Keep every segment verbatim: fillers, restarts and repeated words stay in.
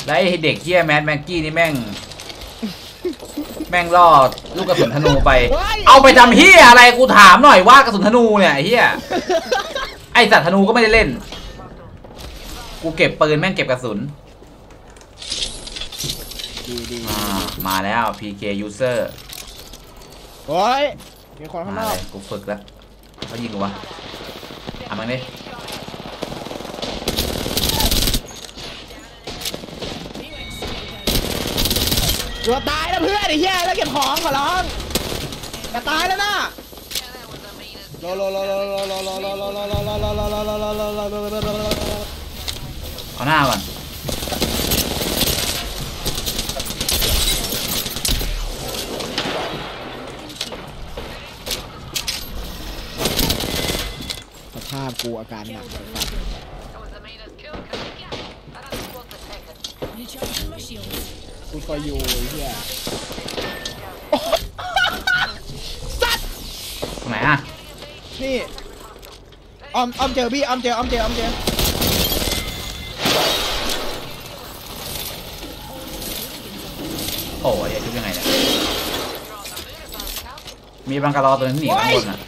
แล้วไอ้เด็กเฮียแมดแม็กกี้นี่แม่งแม่งล่อลูกกระสุนธนูไปเอาไปทำเฮียอะไรกูถามหน่อยว่ากระสุนธนูเนี่ยไอ้เฮียไอสัตว์ธนูก็ไม่ได้เล่นกูเก็บปืนแม่งเก็บกระสุนมาแล้ว พี เค User โอ้ยมีคนข้างนอกกูฝึกแล้วเขายิงกูวะอ่ะมันดิตัวตายแล้วเพื่อนไอ้เหี้ยแล้วเก็บของขอร้องจะตายแล้วนะโลโลโลโลโลโลโลโลโลโลโลโลโลโลโลโลโลโลเอาหน้าก่อนสภาพกูอาการหนักกูคอยอยู่ไอ้เหี้ยสัตว์ตรงไหนอ่ะนี่ออมออมเจอพี่ออมเจอออมเจอออมเจอโอ้ยชุบยังไงเนี่ยมีบังกะลอตัวนึงหนีข้างบนอ่ะ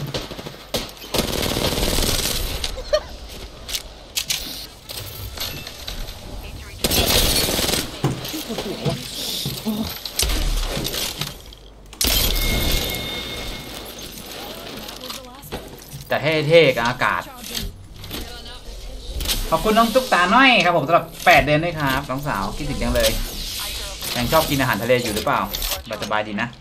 แต่เท่ๆกับอากาศขอบคุณน้องตุ๊กตาน้อยครับผมสำหรับแปดเดือนด้วยครับน้องสาวคิดถึงจังเลยยังชอบกินอาหารทะเลอยู่หรือเปล่าสบายดีนะ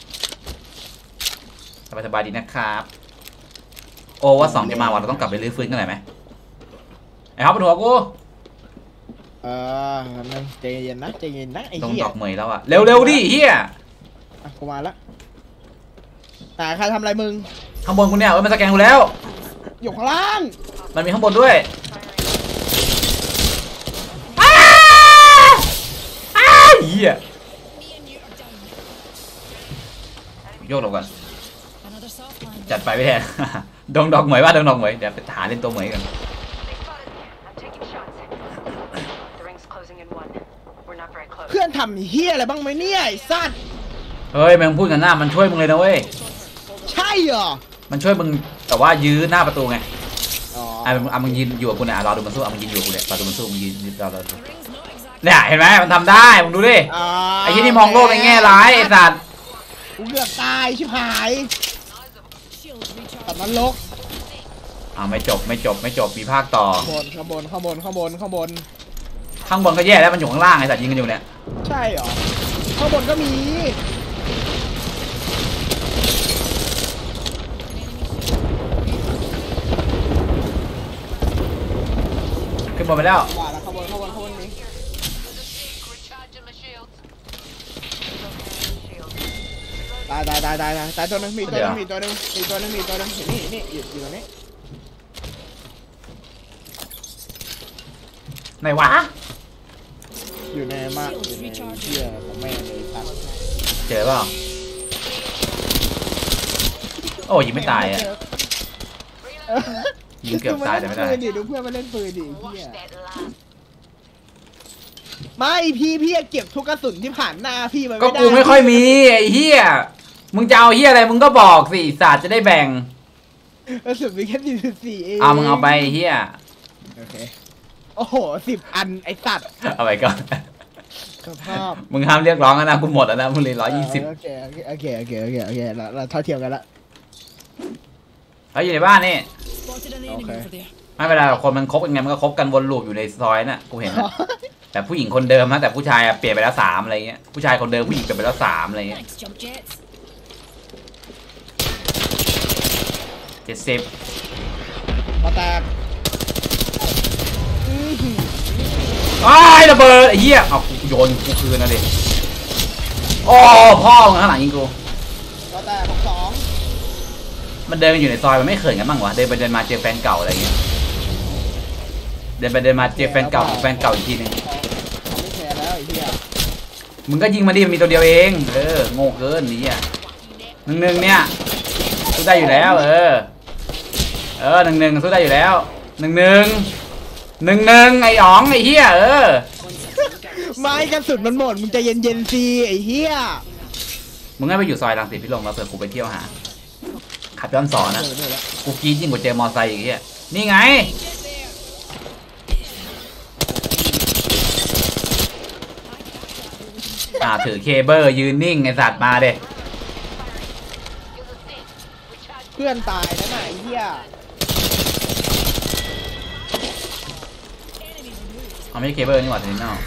สบายสบายดีนะครับโอ้ว่าสองจะมาวันเราต้องกลับไปรื้อฟื้นกันหน่อยไหมไอ้ฮอปเป็นหัวกูเออนั่งใจเย็นนะใจเย็นนะไอ้เหี้ยต้องดอกเหมยแล้วอะเร็วๆดิเฮียกูมาละแต่ใครทำอะไรมึงข้างบนกูเนี่ยเอ้ยมันสแกนกูแล้วอยู่ข้างล่างมันมีข้างบนด้วยเฮียโยกลงก่อนจัดไปไม่แทนดองดอกเหมยว่าดองดอกเหมยเดี๋ยวไปหาเล่นตัวเหมยกันเพื่อนทำเฮียอะไรบ้างไหมเนี่ยไอ้สัตว์เฮ้ยมึงพูดกันหน้ามันช่วยมึงเลยนะเว้ยใช่เหรอมันช่วยมึงแต่ว่ายื้อหน้าประตูไงอ๋ออ่ะมึงยืนอยู่กับกูเนี่ยรอดูมันสู้อ่ะมึงยืนอยู่กับกูเนี่ยรอดูมันสู้มึงยืนรอรอดูเนี่ยเห็นไหมมันทำได้มึงดูดิไอ้ที่นี่มองโลกในแง่ร้ายไอ้สัตว์กูเกือบตายชิบหายตัดมันลกอ่าไม่จบไม่จบไม่จบมีภาคต่อข้างบนข้างบนข้างบนข้างบนข้างบนก็แย่แล้วมันอยู่ข้างล่างไอ้สัตว์ยิงกันอยู่เนี่ยใช่เหรอข้างบนก็มีขึ้นบนไปแล้วข้างบนข้างบนข้างบนนี้ตายตายตายตายตายตัวนึงมีตัวนึงมีตัวนึงมีตัวนึงมีตัวนึงนี่นี่อยู่อยู่ตรงนี้ไหนวะอยู่ในมากอยู่ในเชี่ยของแม่เลยตัดเจอเปล่าโอ้ยิงไม่ตายอ่ะยิงเกือบตายแต่ไม่ได้ดูเพื่อนมาเล่นปืนดิเฮียไม่พี่พี่เก็บทุกกระสุนที่ผ่านหน้าพี่มันก็กูไม่ค่อยมีไอ้เฮียมึงจะเอาเฮียอะไรมึงก็บอกสิศาสตร์จะได้แบ่งกระสุนมีแค่สี่สิบสี่เองเอามึงเอาไปเฮียโอเคโอ้โหสิบอันไอสัตว์เอาไปก่อนสภาพมึงห้ามเรียกร้องนะกูหมดแล้วนะมึงเลยร้อยยี่สิบโอเคโอเคโอเคโอเคโอเคโอเคเราเราเท่าเทียมกันละเขาอยู่ในบ้านนี่ไม่เป็นไรหรอกคนมันคบยังไงมันก็คบกันวนลูปอยู่ในซอยน่ะกูเห็นนะแต่ผู้หญิงคนเดิมนะแต่ผู้ชายเปลี่ยนไปแล้วสามอะไรเงี้ยผู้ชายคนเดิมผู้หญิงเปลี่ยนไปแล้วสามอะไรเงี้ยเจ็ดสิบมาแตกไอ้ระเบิดไอ้เหี้ยเอาโยนกูคืนนะดิโอ้พ่อมึงข้างหลังยิงกูมาแตกของสองมันเดินอยู่ในซอยมันไม่เขินกันบ้างวะเดินไปเดินมาเจอแฟนเก่าอะไรเงี้ยเดินไปเดินมาเจอแฟนเก่าแฟนเก่าอีกทีนึงไม่แคร์แล้วไอ้เหี้ยมึงก็ยิงมาดิมันมีตัวเดียวเองเออโง่เกินนี่อ่ะหนึ่งหนึ่งเนี่ยสู้ได้อยู่แล้วเออเออหนึ่งหนึ่งสู้ได้อยู่แล้วหนึ่งหนึ่งหนึ่งหนึ่งไอ้อ๋องไอ้เหี้ยเออไม้กระสุนมันหมดมึงใจเย็นๆสิไอ้เหี้ยมึงให้ไปอยู่ซอยรังสิตพิรมแล้วเผื่อกูไปเที่ยวหาขับย้อนสอนนะกูกรี๊ดยิ่งกว่าเจอมอไซค์อีกเหี้ยนี่ไงอ่าถือเคเบิลยืนนิ่งไอสัตว์มาเด้เพื่อนตายนะน่ะไอ้เหี้ยเอาไม่ใช่เคเบิลนี่หว่าเทนนอล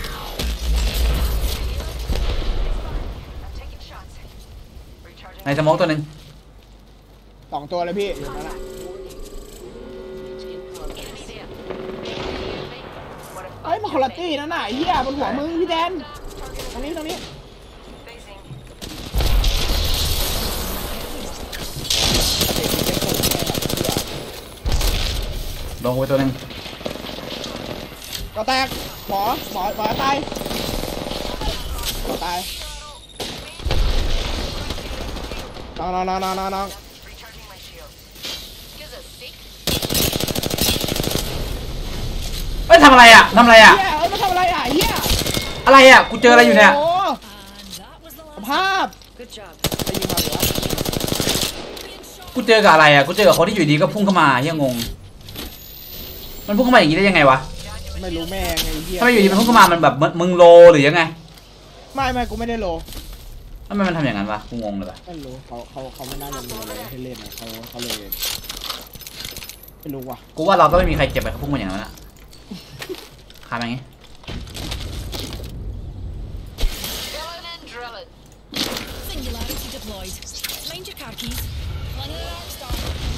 ในสโมองตัวหนึ่งสองตัวเลยพี่อยู่นั่นแหละเอ้ยมาคอลลาตี้นั่นน่ะไอ้เหี้ยบนหัวมึงพี่แดนตรงนี้ตรงนี้ลงไปตัวหนึ่งก็แตกหมอหมอหมอตายหมอตายน้องน้องน้องน้องน้องเอ้ยทำอะไรอ่ะทำอะไรอ่ะเหี้ยเอ้ยมาทำอะไรอ่ะเหี้ยอะไรอ่ะกูเจออะไรอยู่เนี่ยโอ้สภาพไปยิงมาหรือวะกูเจอกับอะไรอ่ะกูเจอกับคนที่อยู่ดีก็พุ่งเข้ามาเฮียงงมันพุ่งเข้ามาอย่างนี้ได้ยังไงวะไม่รู้แม่ไงเหี้ยถ้าไม่อยู่ดีมันพุ่งเข้ามามันแบบมึงโลหรือยังไงไม่ไม่กูไม่ได้โลทำไมมันทำอย่างนั้นวะกูงงเลยว่ะไม่รู้เขาเขาเขาไม่น่าจะมีอะไรให้เล่นนะเขาเขาเลยไม่รู้ว่ะกูว่าเราต้องไม่มีใครเจ็บไปเขาพุ่งมาอย่างนั้นละคาแบบนี้ Singularity deployed. Mind your car keys. Fling it out, start.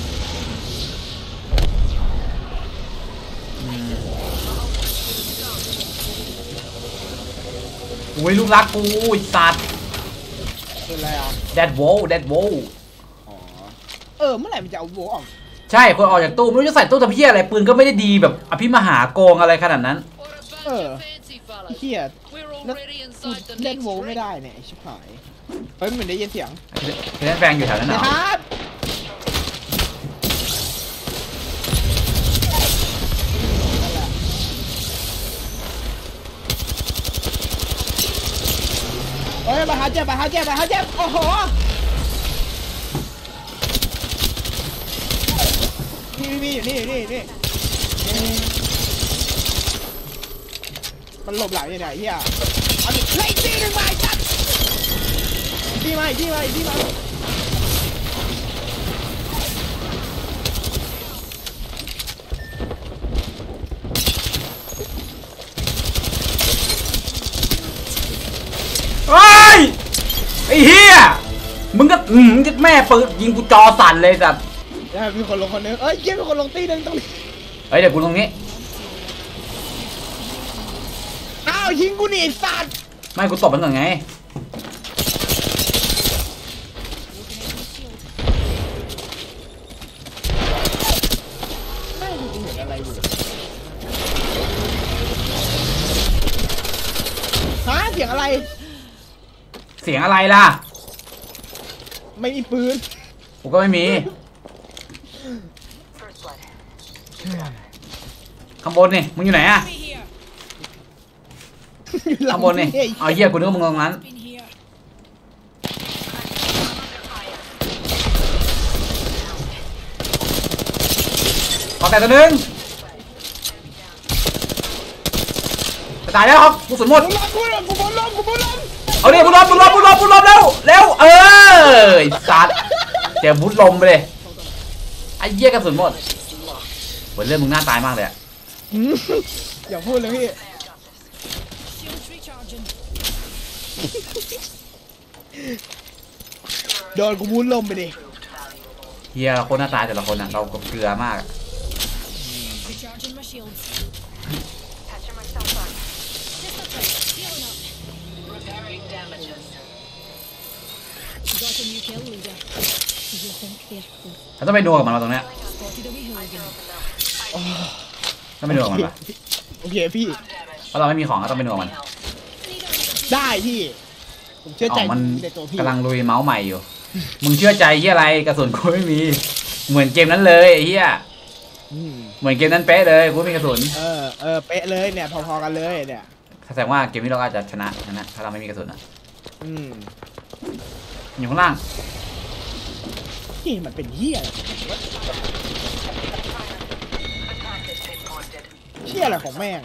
อุ้ยลูกรักกูไอ้สัตว์เป็นไรอ่ะแดดโวแดดโวอ๋อเออเมื่อไหร่มันจะเอาโวออกใช่คนออกจากตู้ไม่รู้จะใส่ตู้ทำเพี้ยอะไรปืนก็ไม่ได้ดีแบบอภิมหาโกงอะไรขนาดนั้นเออเฮียแล้วกูเล่นโวไม่ได้เนี่ยชิบหายเฮ้ยมันได้ยินเสียงเทนแฟงอยู่แถวนั้นนะนะครับเฮ้ยไปหาเจ็บไปหาเจ็บไปหาเจ็บโอ้โหนี่นี่อยู่นี่อยู่นี่อยู่นี่มันหลบหลังยังไงเฮียเอาดิเฮ้ยตีหนึ่งใบจัดตีมาอีกตีมาอีกตีมาเฮ้ยไอ้เฮียมึงก็อืมแม่ปืนยิงกูจอสั่นเลยสัตว์แล้วมีคนลงคนนึงเอ้ยเยี่ยมมีคนลงตีหนึ่งตรงนี้เฮ้ยเดี๋ยวกูตรงนี้อ้าวยิงกูหนีสัตว์ไม่กูตบมันก่อนไงฮะเสียงอะไรเสียงอะไรล่ะไม่มีปืนกูก็ไม่มีข้างบนนี่มึงอยู่ไหนอะ Be here. อยู่หลัข้างบนนี่เอาเหี้ยกูนึกว่ามึงตรงนั้น Been here. ขอแต่ตัวหนึงจะตายแล้วครับกูสุดหมดกูล้มกูล้มกูบอลล้มกูบอลล้มเอาดิบุญลมบุญลมบุญลมบุญลมเร็วเร็วเออไอ้สัตว์เจอบุญลมไปเลยไอ้เหี้ยกระสุนหมดเหมือนเรื่องมึงหน้าตายมากเลยอะอย่าพูดเลยพี่ Shields recharging. โดนกูบุญล้มไปดิเฮียเราคนหน้าตายแต่ละคนอะเรากับเกลือมากอะ Recharging my shields. Just a tick. Healing up. Got a new kill leader. Do you think they're close? เราต้องไปนัวกับมันมาตรงเนี้ย Spotted a wee hooligan. ต้องไปนัวกับมันปะโอเคพี่เพราะเราไม่มีของเราต้องไปนัวกับมันได้พี่ผมเชื่ออ๋ใจอมันในตัวพี่กำลังลุยเมาส์ใหม่อยู่มึงเชื่อใจเฮียอะไรกระสุนกูไม่มีเหมือนเกมนั้นเลยไอ้เฮียอืมเหมือนเกมนั้นเป๊ะเลยกูไม่มีกระสุนเออเออเป๊ะเลยเนี่ยพอๆกันเลยเนี่ยแสแสดงว่าเกมนี้เราอาจจะชนะนะถ้าเราไม่มีกระสุนอ่ะอืมอยู่ข้างล่างนี่มันเป็นเหี้ยเหี้ยอะไรของแม่ง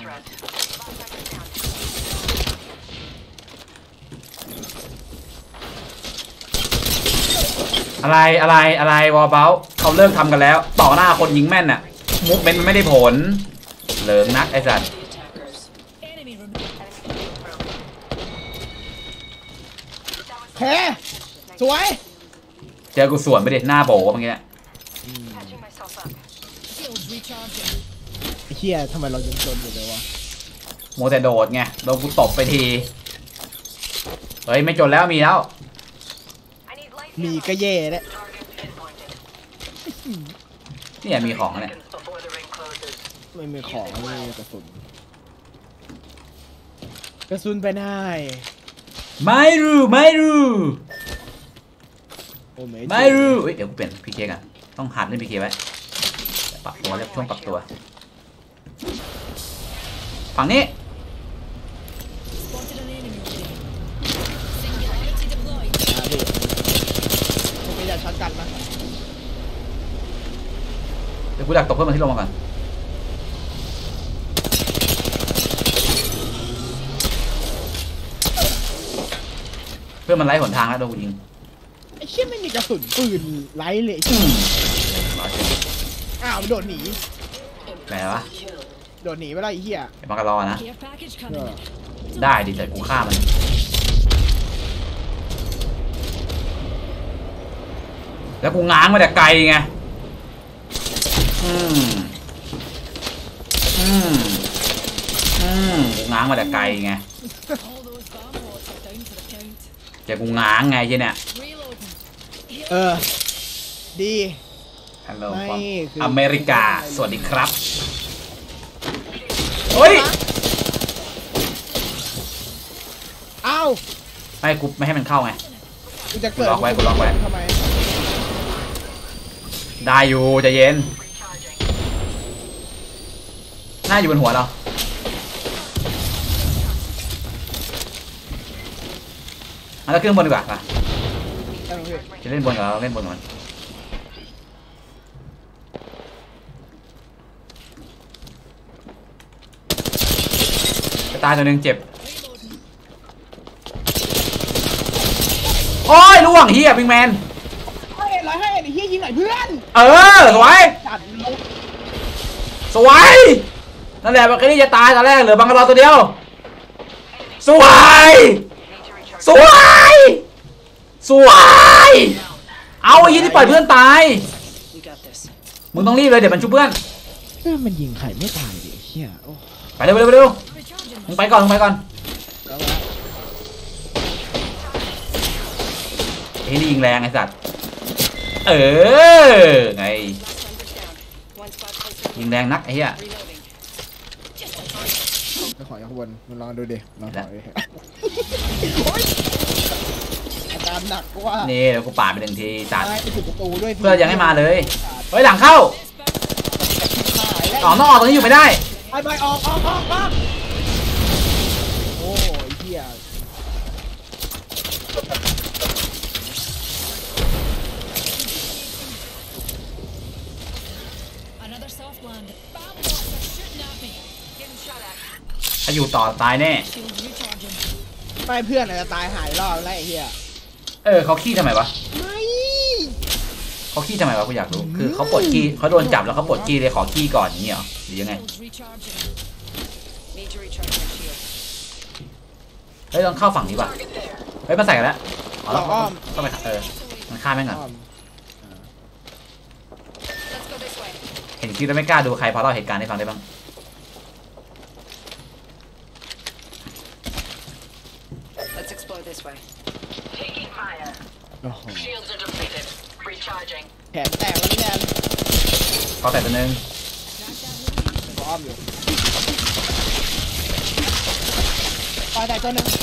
อะไรอะไรอะไรวอลเบลเขาเลิกทำกันแล้วต่อหน้าคนยิงแม่นน่ะมุกเบนมันไม่ได้ผลเหลิงนักไอ้สัตว์ Enemy removed. แพ้สวยเจอกูสวนไปดิหน้าโบเมื่อกี้ Shields recharging. ไอ้เหี้ยทำไมเรายังจนอยู่เลยวะโมแต่โดดไงโดนกูตบไปทีเฮ้ยไม่จนแล้วมีแล้วมีก็เย่แล้วเนี่ยมีของเนี่ยไม่มีของไม่มีกระสุนกระสุนไปไหนไม่รู้ไม่รู้โอ้ไม่ไม่รู้เฮ้ยเดี๋ยวกูเปลี่ยนพีเคกันต้องหัดเล่นพีเคไว้ปรับตัวเรียกช่วงปรับตัวฝั่งนี้ Spotted an enemy over there. Singularity deployed. อ่าดิผมไม่อยากช็อตกันนะเดี๋ยวกูดักตบเพื่อนมาที่ลงมาก่อนเพื่อนมันไล่หนทางแล้วโดนกูยิงไอ้เชี่ยไม่มีกระสุนปืนไร้เลยอืมอ้าวมันโดดหนีไหนวะโดดหนีไปแล้วไอ้เหี้ยเดี๋ยวมันก็รอนะ Care package coming. ได้ดิแต่กูฆ่ามัน แล้วกูง้างมาแต่ไกลไง อืม อืม อืม กูง้างมาแต่ไกลไง All those bomb bots are down for the count. แต่กูง้างไงเช่นเนี่ย Reloading. เออดีฮัลโหลไม่คืออเมริกา สวัสดีครับ เฮ้ยเอ้าไม่กูไม่ให้มันเข้าไงกูจะเกิดกูล็อกไว้กูล็อกไว้ทำไมได้อยู่ใจะเย็น หน้าอยู่บนหัวเราเอาแล้วขึ้นบนดีกว่าป่ะได้ไหมพี่จะเล่นบนกับเราเล่นบนกับมันจะตายตัวหนึ่งเจ็บ โอ้ยล่วงเฮียพิงแมนให้ร้อยให้ไอ้เหี้ยยิงหน่อยเพื่อนเออ สวยจัดลงสวยนั่นแหละมันแค่นี้จะตายตอนแรกเหลือบังกะรอตัวเดียว สวย สวย สวย เอาไอ้ยี่ที่ปล่อยเพื่อนตาย มึงต้องรีบเลยเดี๋ยวมันชุบเพื่อนเออมันยิงไข่ไม่ตายดิไอ้เหี้ยโอ้ไปเร็วไปเร็วไปเร็ว Recharging. มึงไปก่อนมึงไปก่อนแล้วนะไอ้นี่ยิงแรงไอ้สัตว์ เออ ไง ยิงแรงนักไอ้เหี้ยไปขอจากข้างบนมันลองดูดิลองถอยอาการหนักกว่านี่เดี๋ยวกูปาดไปหนึ่งทีจัดตายไปถึงประตูด้วยเพื่อนยังไม่มาเลย เฮ้ยหลังเข้าหายแล้วอ๋อต้องออกตรงนี้อยู่ไม่ได้ไปไปออกออกออกออกโอ้ยเหี้ย Another soft land. Bomb bots are shooting at me. Getting shot at. ถ้าอยู่ต่อตายแน่ Shields recharging. ไม่เพื่อนอาจจะตายหายรอบแล้วไอ้เหี้ยเออเขาขี้ทำไมวะไม่เขาขี้ทำไมวะกูอยากรู้ คือเขาปลดขี้เขาโดนจับแล้วเขาปลดขี้เลยขอขี้ก่อนอย่างนี้เหรอหรือยังไง Shields recharging. Need to recharge my shield. เฮ้ยต้องเข้าฝั่งนี้ป่ะ เฮ้ยมาใส่กันแล้วอ๋อเราเราอ้อมต้องไปเออ มันฆ่าแม่งก่อนอ้อม Let's go this way. เห็นคลิปแล้วไม่กล้าดูใครพอเล่าเหตุการณ์ให้ฟังได้บ้าง Let's explore this way. Taking fire. โอ้โห Shields are depleted. Recharging. แขนแตกแล้วพี่แดนเขาแต่ตัวหนึงอ้อมอยู่ตายแตกตัวหนึง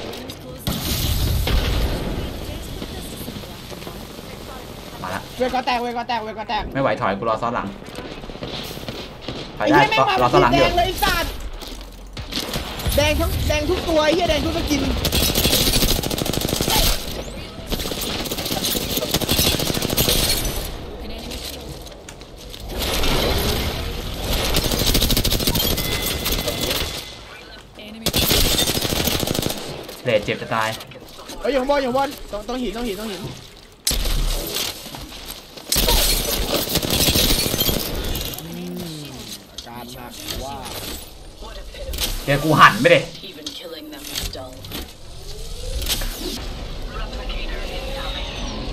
มาละเวก็แตกเวก็แตกเวก็แตกไม่ไหวถอยกูรอซ้อนหลังถอไอ้ยได้เหี้ยแม่งมารอซ้อนหลังแดอยู่งเลยไอ้สัตว์แดงทั้งแดงทุกตัวไอ้เหี้ยแดงทุกสกินเลดเจ็บจะตายเอ้ยอยู่ข้างบนอยู่ข้างบนต้องต้องหินต้องหินต้องหินอาการหนักว่าเดี๋ยวกูหันไปดิ Even killing them is dull. Replicator incoming.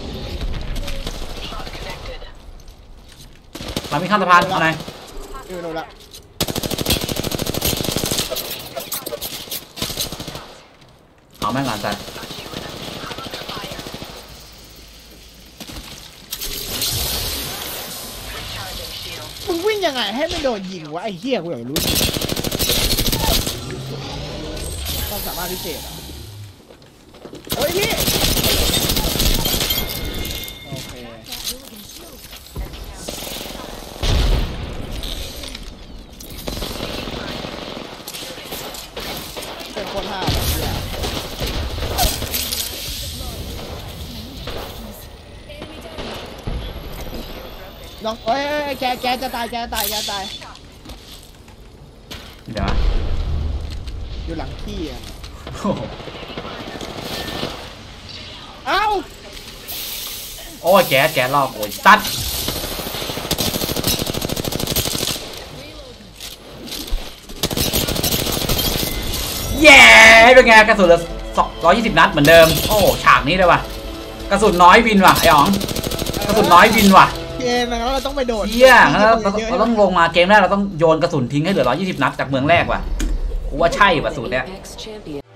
Shot connected. เรามีข้ามสะพานเอาไหนอยู่โน่นละเอาแม่งหลานใจมึงวิ่งยังไงให้ไม่โดนยิงวะไอ้เหี้ยกูอยากรู้ความสามารถพิเศษอ่ะโอ้ยพี่โอเคเป็นคนห้าแบบเนี้ยน้องเอ้ยเอ้ยแกแกจะตายแกจะตายแกจะตายเดี๋ยวนะอยู่หลังขี้อ่ะโอ้โหเอ้าโอ้ยแก๊สแก๊สรอบโอ้ยตัดแย่เป็นไงกระสุนเหลือร้อยยี่สิบนัดเหมือนเดิมโอ้ฉากนี้เลยว่ะกระสุนน้อยวินว่ะไอ้อ๋องกระสุนน้อยวินว่ะเกมแล้วเราต้องไปโดดเฮียงั้นเราเราเราต้องลงมาเกมแรกเราต้องโยนกระสุนทิ้งให้เหลือร้อยยี่สิบนัดจากเมืองแรกว่ะกูว่าใช่ว่ะสูตรเนี้ย Apex champion.